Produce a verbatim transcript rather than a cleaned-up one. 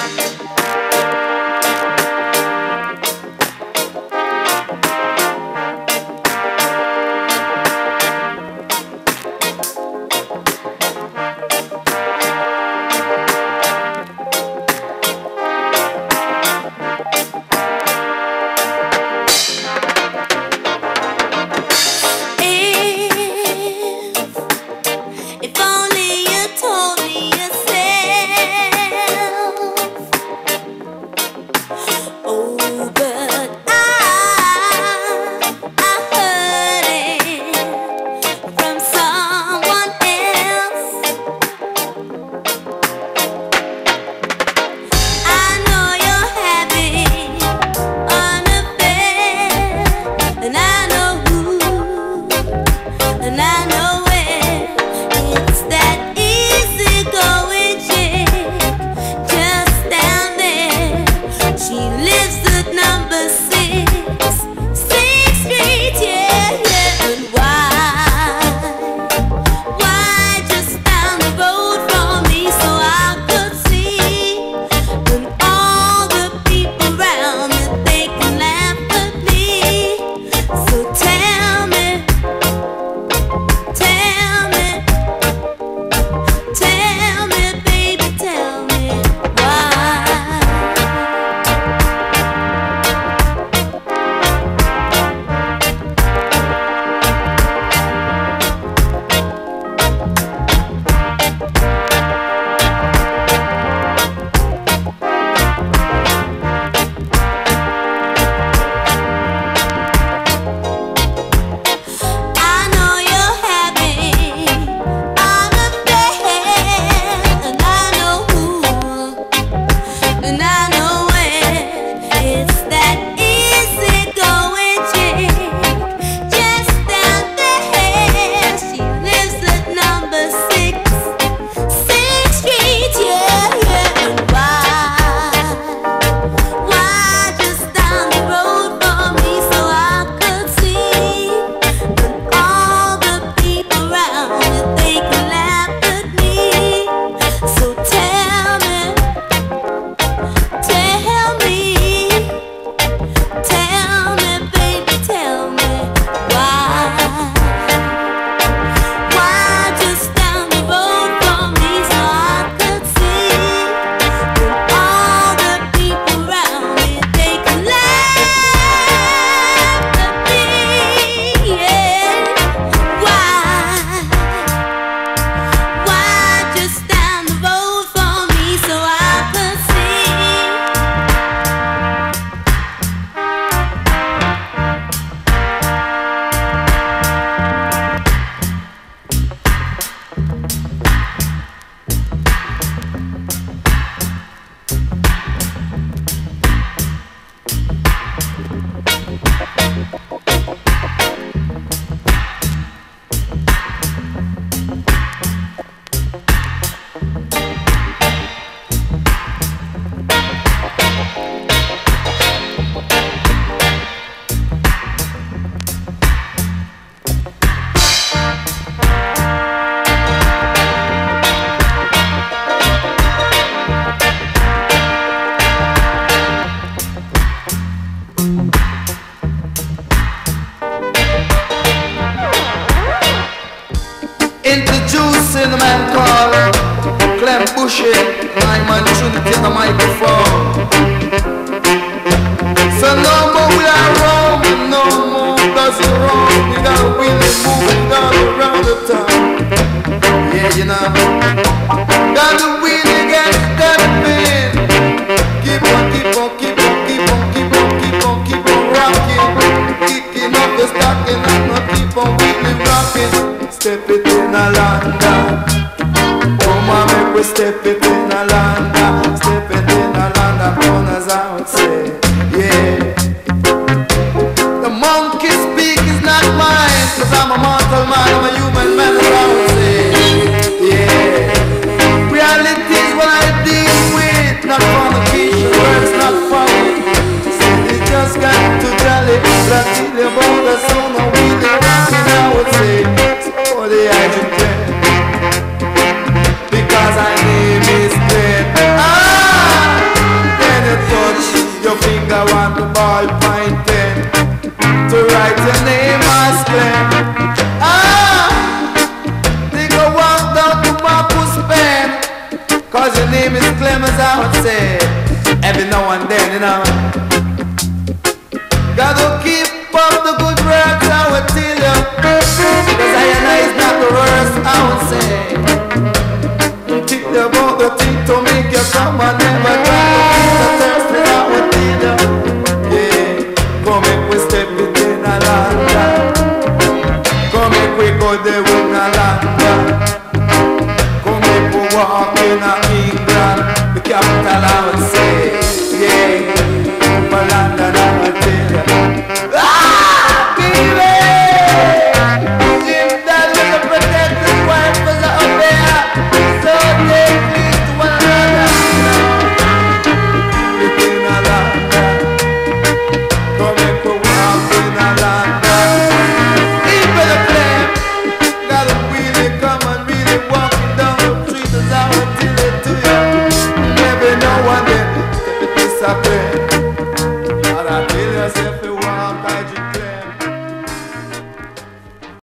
Introducing a man called Clem my man should take the microphone. So no more we are wrong, and no more does it wrong. We gotta really move all around the town. Yeah, you know, gotta really get stepping. Keep on, keep on, keep on, keep on, keep on, keep on, keep on rocking. Kicking up the stocking and not keep on really rocking. Step it in a landa. Come on, make we step it in a landa. Step it in a landa, corners I would say. Yeah. The monkey speak is not mine, cause I'm a mortal man, I'm a human man, as I would say. Yeah. Reality is what I deal with, not fornication, words not funny. They just got to jolly, but I tell you about the sound of really rocking, I would say. For the adjutant, because I name is Clem. Ah! Cause your name is Clem, as I would say. Every now and then, you know. Gotta keep up the good work, I would tell you. Cause I and I is not the worst, I would say. Think about the thing to make you come and never try to keep the thirsty, I would tell you. Yeah, come make we step it in a land. Come make we go there with a land. Come make we walk in a England, the capital, I would say. Yeah, for London, I would tell you. Ah, baby! Jim Dad was a protected wife was up there. So they please to one another. Live in a London. Come make we walk in a London. Even the flame gotta really come and be